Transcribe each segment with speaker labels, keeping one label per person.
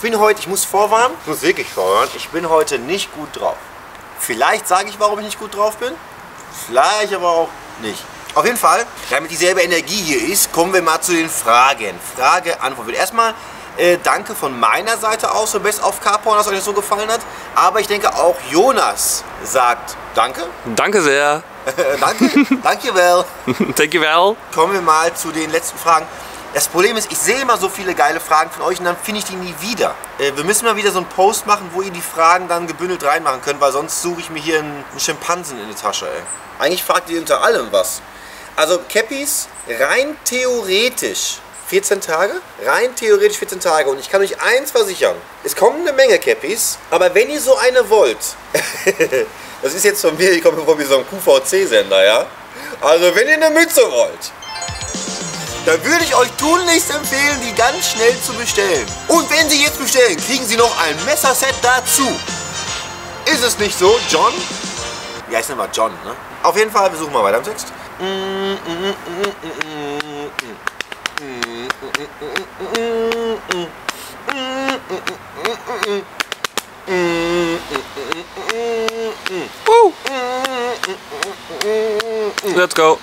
Speaker 1: bin heute, ich muss vorwarnen, ich muss wirklich vorwarnen, ich bin heute nicht gut drauf. Vielleicht sage ich, warum ich nicht gut drauf bin, vielleicht aber auch nicht. Auf jeden Fall, damit dieselbe Energie hier ist, kommen wir mal zu den Fragen. Frage, Antwort. Erstmal danke von meiner Seite aus für Best of Carporn, dass euch das so gefallen hat. Aber ich denke auch Jonas sagt danke.
Speaker 2: Danke sehr.
Speaker 1: Danke, danke well.
Speaker 2: Thank you well.
Speaker 1: Kommen wir mal zu den letzten Fragen. Das Problem ist, ich sehe immer so viele geile Fragen von euch und dann finde ich die nie wieder. Wir müssen mal wieder so einen Post machen, wo ihr die Fragen dann gebündelt reinmachen könnt, weil sonst suche ich mir hier einen Schimpansen in die Tasche, ey. Eigentlich fragt ihr unter allem was. Also Cappies, rein theoretisch 14 Tage? Rein theoretisch 14 Tage. Und ich kann euch eins versichern. Es kommen eine Menge Cappies, aber wenn ihr so eine wollt, das ist jetzt von mir, ich komme vor wie so ein QVC-Sender, ja? Also wenn ihr eine Mütze wollt, dann würde ich euch tunlichst empfehlen, die ganz schnell zu bestellen. Und wenn Sie jetzt bestellen, kriegen Sie noch ein Messerset dazu. Ist es nicht so, John? Wie heißt denn mal John, ne? Auf jeden Fall, wir suchen mal weiter im Text.
Speaker 2: Let's go.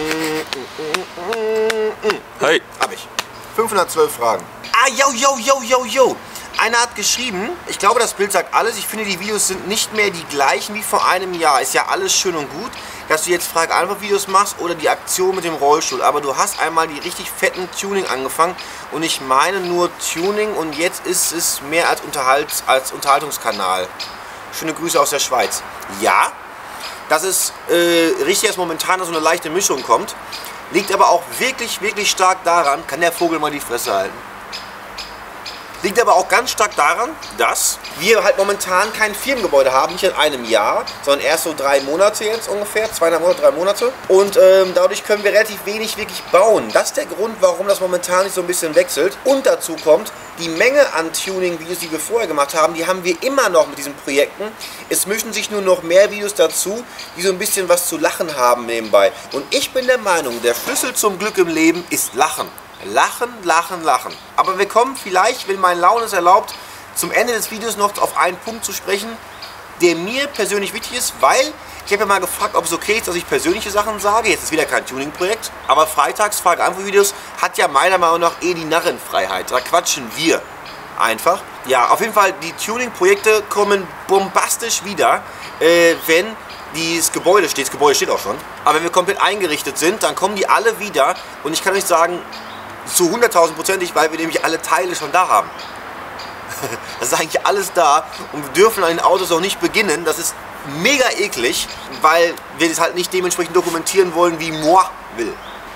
Speaker 2: Hey.
Speaker 1: Hab ich. 512 Fragen. Ah, yo. Einer hat geschrieben, ich glaube, das Bild sagt alles. Ich finde, die Videos sind nicht mehr die gleichen wie vor einem Jahr. Ist ja alles schön und gut, dass du jetzt Frage-Antwort-Videos machst oder die Aktion mit dem Rollstuhl. Aber du hast einmal die richtig fetten Tuning angefangen und ich meine nur Tuning und jetzt ist es mehr als Unterhaltungskanal. Schöne Grüße aus der Schweiz. Ja, das ist richtig, dass momentan so eine leichte Mischung kommt. Liegt aber auch wirklich stark daran, kann der Vogel mal die Fresse halten. Liegt aber auch ganz stark daran, dass wir halt momentan kein Firmengebäude haben, nicht in einem Jahr, sondern erst so 3 Monate jetzt ungefähr, 2,5 Monate, 3 Monate. Und dadurch können wir relativ wenig wirklich bauen. Das ist der Grund, warum das momentan nicht so ein bisschen wechselt. Und dazu kommt, die Menge an Tuning-Videos, die wir vorher gemacht haben, die haben wir immer noch mit diesen Projekten. Es mischen sich nur noch mehr Videos dazu, die so ein bisschen was zu lachen haben nebenbei. Und ich bin der Meinung, der Schlüssel zum Glück im Leben ist Lachen. Lachen. Aber wir kommen vielleicht, wenn meine Laune es erlaubt, zum Ende des Videos noch auf einen Punkt zu sprechen, der mir persönlich wichtig ist, weil ich habe ja mal gefragt, ob es okay ist, dass ich persönliche Sachen sage. Jetzt ist wieder kein Tuning-Projekt, aber freitags Frage-Antwort-Videos hat ja meiner Meinung nach die Narrenfreiheit. Da quatschen wir einfach. Ja, auf jeden Fall, die Tuning-Projekte kommen bombastisch wieder, wenn das Gebäude steht auch schon, aber wenn wir komplett eingerichtet sind, dann kommen die alle wieder und ich kann euch sagen, zu 100.000%, weil wir nämlich alle Teile schon da haben. Das ist eigentlich alles da und wir dürfen an den Autos auch nicht beginnen. Das ist mega eklig, weil wir das halt nicht dementsprechend dokumentieren wollen, wie moi will.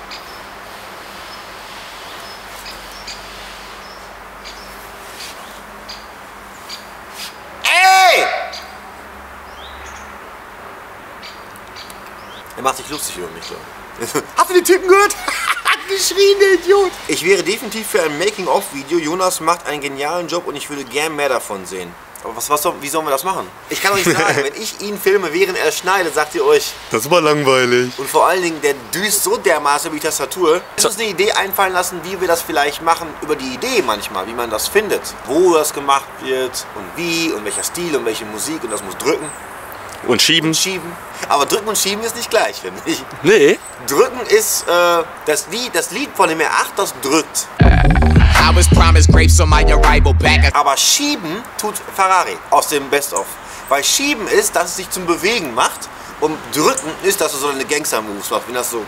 Speaker 1: Ey! Er macht sich lustig über mich, so. Hast du den Typen gehört? Geschrien, der Idiot! Ich wäre definitiv für ein Making-of-Video. Jonas macht einen genialen Job und ich würde gern mehr davon sehen. Aber wie sollen wir das machen? Ich kann euch sagen, wenn ich ihn filme, während er schneidet, sagt ihr euch...
Speaker 2: Das war langweilig.
Speaker 1: Und vor allen Dingen, der düst so dermaßen über die Tastatur. Lass uns eine Idee einfallen lassen, wie wir das vielleicht machen, über die Idee manchmal, wie man das findet. Wo das gemacht wird und wie und welcher Stil und welche Musik und das muss drücken.
Speaker 2: Und schieben.
Speaker 1: Aber drücken und schieben ist nicht gleich, finde ich.
Speaker 2: Nee.
Speaker 1: Drücken ist das Lied von dem R8, das drückt. Aber schieben tut Ferrari aus dem Best-of. Weil schieben ist, dass es sich zum Bewegen macht und drücken ist, dass du so eine Gangster-Moves machst, wenn das so...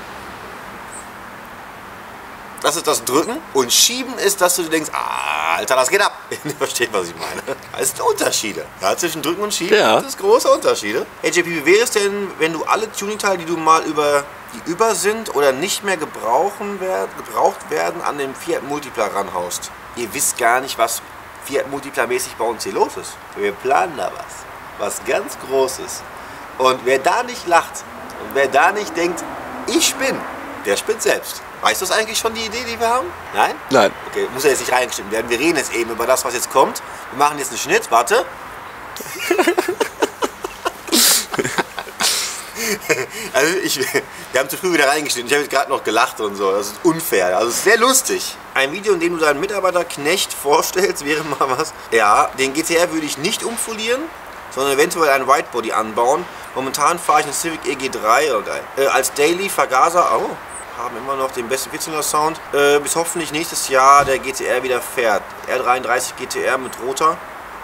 Speaker 1: Das ist das Drücken und Schieben ist, dass du denkst, Alter, das geht ab. Ihr versteht, was ich meine. Das sind Unterschiede. Ja, zwischen Drücken und Schieben gibt es große Unterschiede. Hey JP, wie wäre es denn, wenn du alle Tuning-Teile, die du mal über sind oder nicht mehr gebraucht werden, an den Fiat Multipla ranhaust? Ihr wisst gar nicht, was Fiat Multipla-mäßig bei uns hier los ist. Wir planen da was ganz Großes. Und wer da nicht lacht und wer da nicht denkt, ich spinne, der spinnt selbst. Weißt du das eigentlich schon, die Idee, die wir haben? Nein?
Speaker 2: Nein.
Speaker 1: Okay, muss ja jetzt nicht reingeschnitten werden. Wir reden jetzt eben über das, was jetzt kommt. Wir machen jetzt einen Schnitt. Warte. Also wir haben zu früh wieder reingeschnitten. Ich habe jetzt gerade noch gelacht und so. Das ist unfair. Also es ist sehr lustig. Ein Video, in dem du deinen Mitarbeiterknecht vorstellst, wäre mal was. Ja, den GTR würde ich nicht umfolieren, sondern eventuell ein Whitebody anbauen. Momentan fahre ich einen Civic EG3. Oh, geil. Als Daily Vergaser. Oh, haben immer noch den besten 14er Sound. Bis hoffentlich nächstes Jahr der GTR wieder fährt. R33 GTR mit roter.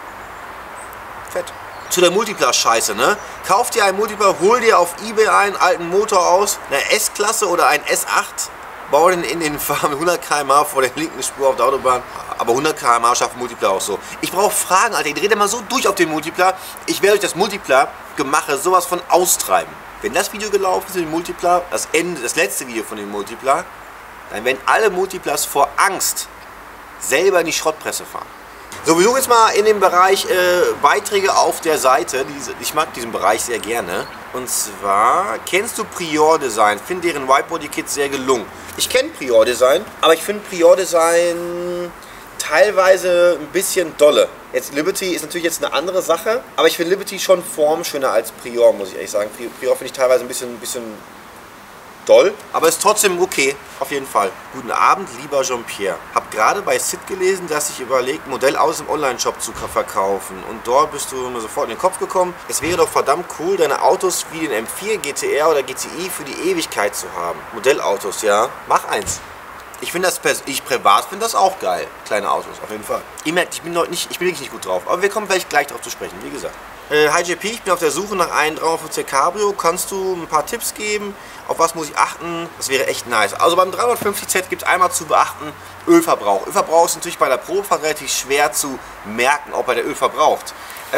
Speaker 1: Fett. Zu der Multipla-Scheiße, ne? Kauf dir einen Multipla, hol dir auf eBay einen alten Motor aus, eine S-Klasse oder ein S8, bau den in den Fahr mit 100 km/h vor der linken Spur auf der Autobahn. Aber 100 km/h schafft Multipla auch so. Ich brauche Fragen, Alter. Ihr dreht immer so durch auf den Multipla. Ich werde euch das Multipla-Gemache sowas von austreiben. Wenn das Video gelaufen ist, den Multipla, das letzte Video von dem Multipla, dann werden alle Multiplas vor Angst selber in die Schrottpresse fahren. So, wir suchen jetzt mal in dem Bereich Beiträge auf der Seite. Ich mag diesen Bereich sehr gerne. Und zwar, kennst du Prior Design? Finde deren Whitebody-Kit sehr gelungen. Ich kenne Prior Design, aber ich finde Prior Design teilweise ein bisschen dolle. Jetzt Liberty ist natürlich jetzt eine andere Sache, aber ich finde Liberty schon formschöner als Prior, muss ich ehrlich sagen. Prior finde ich teilweise ein bisschen doll, aber ist trotzdem okay, auf jeden Fall. Guten Abend, lieber Jean-Pierre. Hab gerade bei Sid gelesen, dass sich überlegt, Modellautos im Online-Shop zu verkaufen. Und dort bist du mir sofort in den Kopf gekommen. Es wäre doch verdammt cool, deine Autos wie den M4, GTR oder GTI für die Ewigkeit zu haben. Modellautos, ja. Mach eins. Ich finde das, ich privat finde das auch geil. Kleine Autos, auf jeden Fall. Ihr merkt, ich bin wirklich nicht gut drauf. Aber wir kommen vielleicht gleich darauf zu sprechen, wie gesagt. Hi JP, ich bin auf der Suche nach einem 350 Cabrio. Kannst du ein paar Tipps geben? Auf was muss ich achten? Das wäre echt nice. Also beim 350Z gibt es einmal zu beachten, Ölverbrauch. Ölverbrauch ist natürlich bei der Probefahrt relativ schwer zu merken, ob er der Öl verbraucht.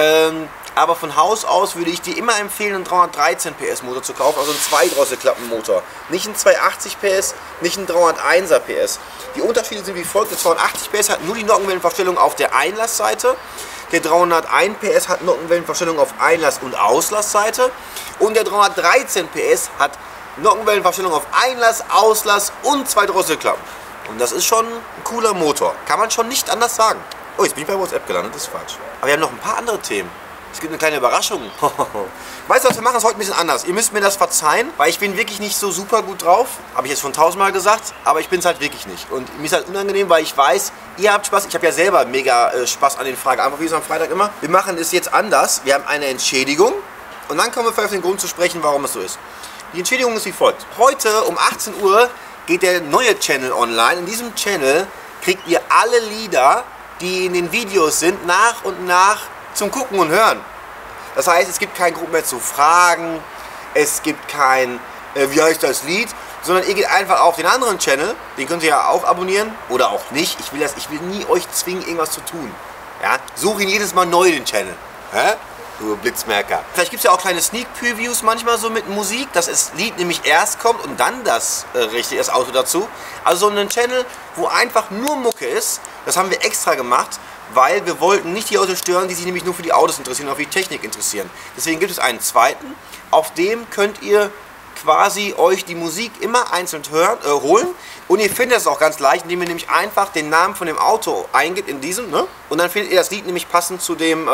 Speaker 1: Aber von Haus aus würde ich dir immer empfehlen, einen 313 PS Motor zu kaufen, also einen 2-Drosselklappenmotor. Nicht einen 280 PS, nicht einen 301er PS. Die Unterschiede sind wie folgt: Der 280 PS hat nur die Nockenwellenverstellung auf der Einlassseite. Der 301 PS hat Nockenwellenverstellung auf Einlass- und Auslassseite. Und der 313 PS hat Nockenwellenverstellung auf Einlass, Auslass und 2 Drosselklappen. Und das ist schon ein cooler Motor. Kann man schon nicht anders sagen. Oh, jetzt bin ich bei WhatsApp gelandet, das ist falsch. Aber wir haben noch ein paar andere Themen. Es gibt eine kleine Überraschung. Weißt du was, wir machen es heute ein bisschen anders. Ihr müsst mir das verzeihen, weil ich bin wirklich nicht so super gut drauf. Habe ich jetzt schon 1000-mal gesagt, aber ich bin es halt wirklich nicht. Und mir ist halt unangenehm, weil ich weiß, ihr habt Spaß. Ich habe ja selber mega Spaß an den Fragen. Einfach wie so am Freitag immer. Wir machen es jetzt anders. Wir haben eine Entschädigung. Und dann kommen wir vielleicht auf den Grund zu sprechen, warum es so ist. Die Entschädigung ist wie folgt. Heute um 18 Uhr geht der neue Channel online. In diesem Channel kriegt ihr alle Lieder, die in den Videos sind, nach und nach zum Gucken und Hören. Das heißt, es gibt keinen Grund mehr zu fragen, es gibt kein, wie heißt das Lied, sondern ihr geht einfach auf den anderen Channel, den könnt ihr ja auch abonnieren oder auch nicht. Ich will nie euch zwingen, irgendwas zu tun. Ja? Suche ihn jedes Mal neu, den Channel. Hä? Du Blitzmerker. Vielleicht gibt es ja auch kleine Sneak-Previews manchmal so mit Musik, dass das Lied nämlich erst kommt und dann das Auto dazu. Also so einen Channel, wo einfach nur Mucke ist, das haben wir extra gemacht, weil wir wollten nicht die Leute stören, die sich nämlich nur für die Autos interessieren, auch für die Technik interessieren. Deswegen gibt es einen zweiten, auf dem könnt ihr quasi euch die Musik immer einzeln holen. Und ihr findet es auch ganz leicht, indem ihr nämlich einfach den Namen von dem Auto eingebt in diesem, ne? Und dann findet ihr das Lied nämlich passend zu dem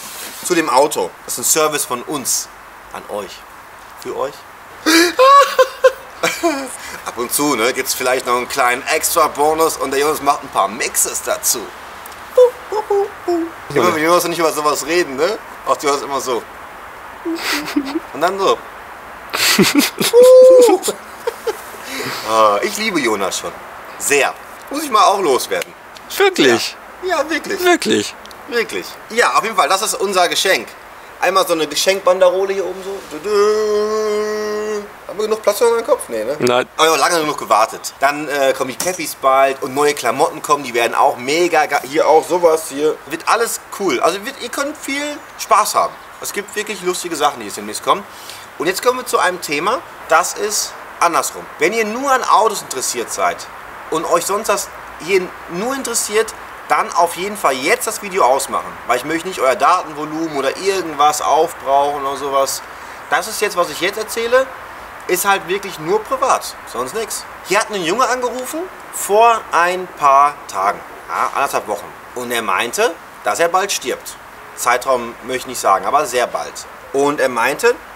Speaker 1: Auto. Das ist ein Service von uns an euch. Für euch. Ab und zu, ne, gibt es vielleicht noch einen kleinen Extra-Bonus und der Jonas macht ein paar Mixes dazu. Immer wenn Jonas nicht über sowas reden, ne? Macht Jonas immer so. Und dann so. Ich liebe Jonas schon. Sehr. Muss ich mal auch loswerden.
Speaker 2: Wirklich?
Speaker 1: Ja, wirklich.
Speaker 2: Wirklich?
Speaker 1: Wirklich. Ja, auf jeden Fall, das ist unser Geschenk. Einmal so eine Geschenkbanderole hier oben so. Haben wir genug Platz für unseren Kopf? Nee, ne?
Speaker 2: Nein.
Speaker 1: Aber wir haben lange genug gewartet. Dann kommen die Cappies bald und neue Klamotten kommen, die werden auch mega geil. Hier auch sowas hier. Wird alles cool. Also ihr könnt viel Spaß haben. Es gibt wirklich lustige Sachen, die jetzt demnächst kommen. Und jetzt kommen wir zu einem Thema, das ist andersrum. Wenn ihr nur an Autos interessiert seid und euch sonst das hier nur interessiert, dann auf jeden Fall jetzt das Video ausmachen. Weil ich möchte nicht euer Datenvolumen oder irgendwas aufbrauchen oder sowas. Das ist jetzt, was ich jetzt erzähle, ist halt wirklich nur privat, sonst nichts. Hier hat ein Junge angerufen vor ein paar Tagen, ja, 1,5 Wochen. Und er meinte, dass er bald stirbt. Zeitraum möchte ich nicht sagen, aber sehr bald. Und er meinte,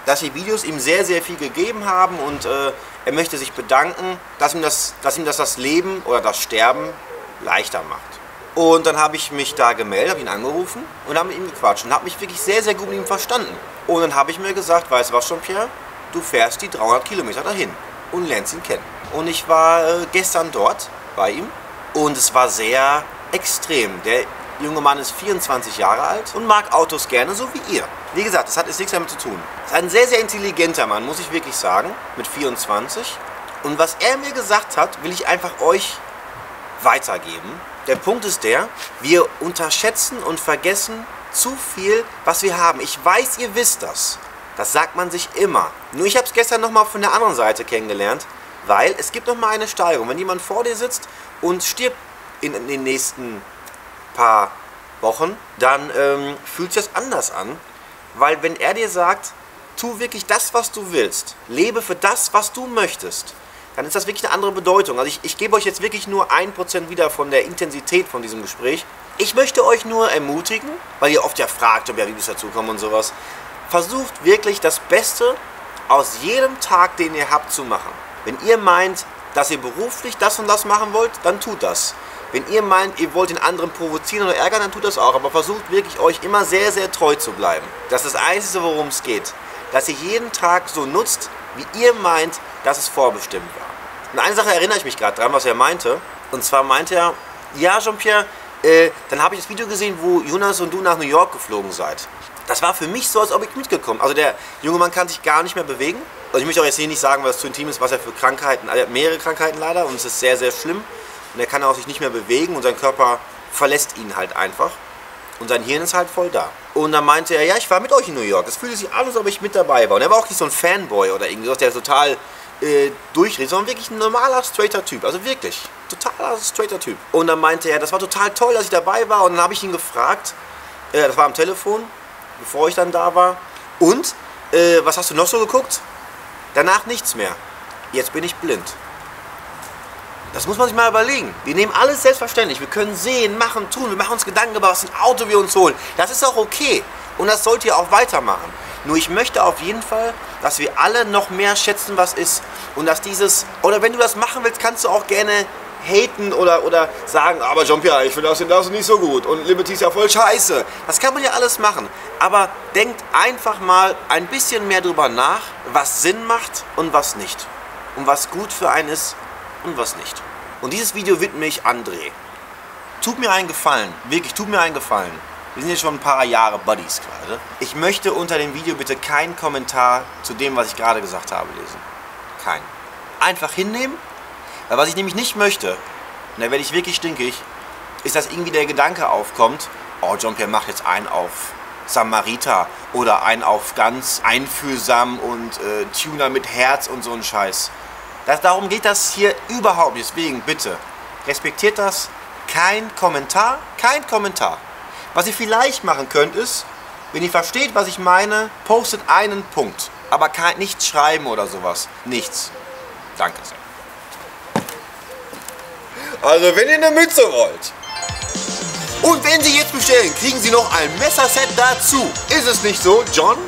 Speaker 1: dass die Videos ihm sehr, sehr viel gegeben haben und er möchte sich bedanken, dass ihm das Leben oder das Sterben leichter macht. Und dann habe ich mich da gemeldet, habe ihn angerufen und habe mit ihm gequatscht und habe mich wirklich sehr, sehr gut mit ihm verstanden. Und dann habe ich mir gesagt, weißt du was, Jean-Pierre, du fährst die 300 Kilometer dahin und lernst ihn kennen. Und ich war gestern dort bei ihm und es war sehr extrem. Der junge Mann ist 24 Jahre alt und mag Autos gerne, so wie ihr. Wie gesagt, das hat nichts damit zu tun. Er ist ein sehr, sehr intelligenter Mann, muss ich wirklich sagen, mit 24. Und was er mir gesagt hat, will ich einfach euch weitergeben. Der Punkt ist der, wir unterschätzen und vergessen zu viel, was wir haben. Ich weiß, ihr wisst das. Das sagt man sich immer. Nur ich habe es gestern nochmal von der anderen Seite kennengelernt, weil es gibt nochmal eine Steigerung. Wenn jemand vor dir sitzt und stirbt in den nächsten paar Wochen, dann fühlt sich das anders an, weil wenn er dir sagt, tu wirklich das, was du willst, lebe für das, was du möchtest, dann ist das wirklich eine andere Bedeutung. Also ich gebe euch jetzt wirklich nur 1% wieder von der Intensität von diesem Gespräch. Ich möchte euch nur ermutigen, weil ihr oft ja fragt, ob ja, wie bist du dazu kommen und sowas. Versucht wirklich das Beste aus jedem Tag, den ihr habt, zu machen. Wenn ihr meint, dass ihr beruflich das und das machen wollt, dann tut das. Wenn ihr meint, ihr wollt den anderen provozieren oder ärgern, dann tut das auch. Aber versucht wirklich, euch immer sehr, sehr treu zu bleiben. Das ist das Einzige, worum es geht. Dass ihr jeden Tag so nutzt, wie ihr meint, dass es vorbestimmt war. Und eine Sache erinnere ich mich gerade dran, was er meinte. Und zwar meinte er, ja Jean-Pierre, dann habe ich das Video gesehen, wo Jonas und du nach New York geflogen seid. Das war für mich so, als ob ich mitgekommen. Also der junge Mann kann sich gar nicht mehr bewegen. Also ich möchte auch jetzt hier nicht sagen, was zu intim ist, was er für Krankheiten, er hat mehrere Krankheiten leider und es ist sehr, sehr schlimm. Und er kann auch sich nicht mehr bewegen und sein Körper verlässt ihn halt einfach. Und sein Hirn ist halt voll da. Und dann meinte er, ja, ich war mit euch in New York. Es fühlte sich an, als ob ich mit dabei war. Und er war auch nicht so ein Fanboy oder irgendwas, der total durchdreht, sondern wirklich ein normaler, straighter Typ. Also wirklich, totaler, straighter Typ. Und dann meinte er, das war total toll, dass ich dabei war. Und dann habe ich ihn gefragt, das war am Telefon, bevor ich dann da war. Und, was hast du noch so geguckt? Danach nichts mehr. Jetzt bin ich blind. Das muss man sich mal überlegen. Wir nehmen alles selbstverständlich. Wir können sehen, machen, tun. Wir machen uns Gedanken über was ein Auto wir uns holen. Das ist auch okay. Und das sollt ihr auch weitermachen. Nur ich möchte auf jeden Fall, dass wir alle noch mehr schätzen, was ist. Und dass dieses, oder wenn du das machen willst, kannst du auch gerne haten oder sagen, aber Jean-Pierre, ich finde das nicht so gut und Liberty ist ja voll scheiße. Das kann man ja alles machen. Aber denkt einfach mal ein bisschen mehr drüber nach, was Sinn macht und was nicht. Und was gut für einen ist und was nicht. Und dieses Video widme ich André. Tut mir einen Gefallen, wirklich, tut mir einen Gefallen. Wir sind jetzt schon ein paar Jahre Buddies gerade. Ich möchte unter dem Video bitte keinen Kommentar zu dem, was ich gerade gesagt habe, lesen. Keinen. Einfach hinnehmen, weil was ich nämlich nicht möchte, und da werde ich wirklich stinkig, ist, dass irgendwie der Gedanke aufkommt, oh, Jean-Pierre macht jetzt einen auf Samariter oder einen auf ganz einfühlsam und Tuner mit Herz und so ein Scheiß. Darum geht das hier überhaupt nicht. Deswegen bitte, respektiert das. Kein Kommentar, kein Kommentar. Was ihr vielleicht machen könnt ist, wenn ihr versteht, was ich meine, postet einen Punkt. Aber nichts schreiben oder sowas. Nichts. Danke sehr. Also wenn ihr eine Mütze wollt und wenn Sie jetzt bestellen, kriegen Sie noch ein Messerset dazu. Ist es nicht so, John?